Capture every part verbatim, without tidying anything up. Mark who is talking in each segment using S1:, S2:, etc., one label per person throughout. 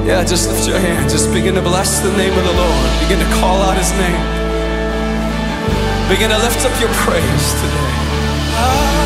S1: Yeah, just lift your hand. Just begin to bless the name of the Lord. Begin to call out His name. Begin to lift up your praise today. Ah.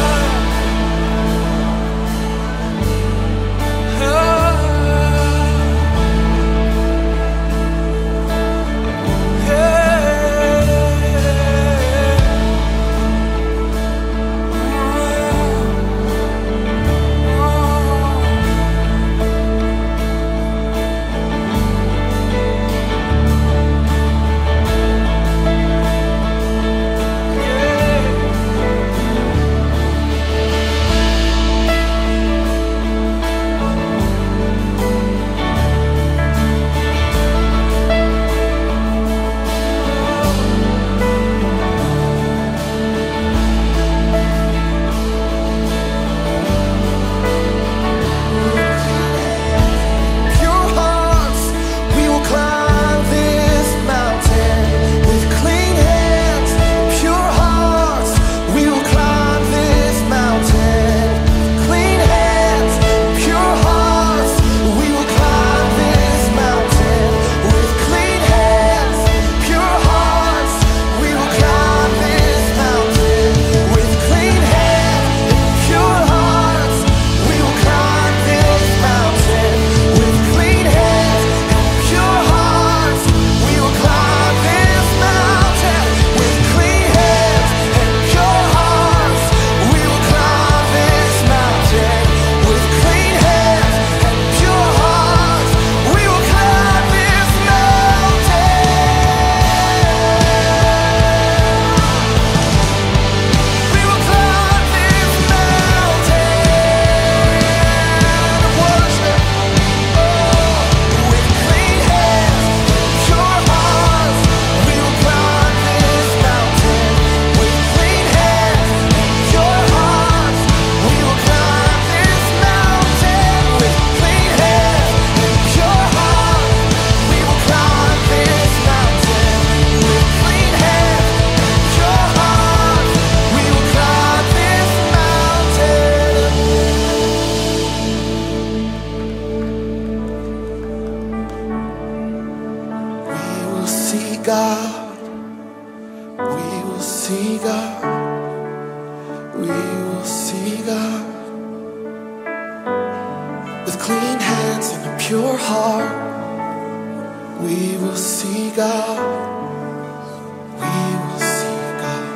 S2: God, we will see God, we will see God. With clean hands and a pure heart, we will see God, we will see God.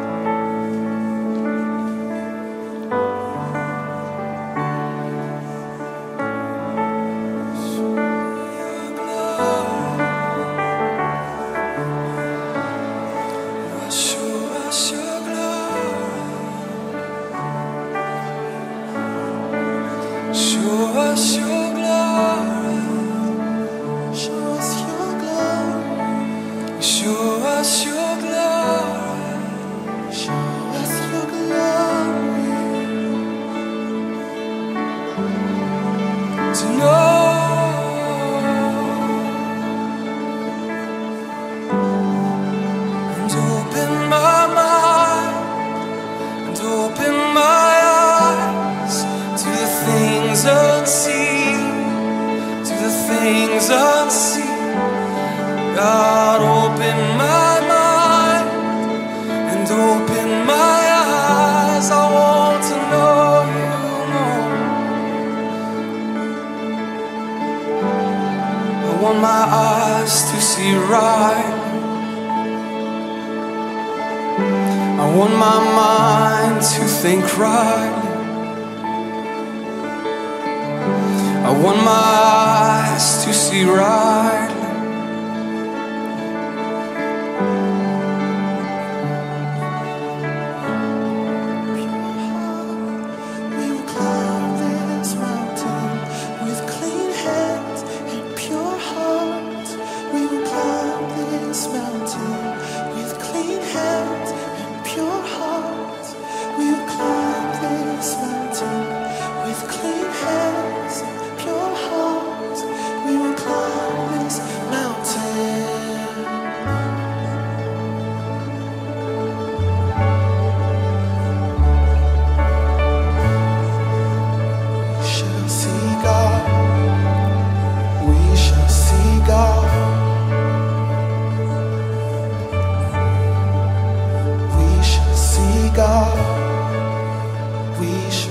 S1: Show us your glory.
S2: Show us your glory.
S1: Show us your glory.
S2: Show us your glory.
S1: To know and open my mind and open my eyes to the things unseen, to the things unseen. God, open my mind and open my eyes. I want to know you more. I want my eyes to see right. I want my mind to think right. I want my eyes to see right.
S2: We will climb this mountain with clean hands and pure hearts. We will climb this mountain with clean hands and pure hearts. We will climb this mountain with clean hands and pure hearts. We will climb this God we shall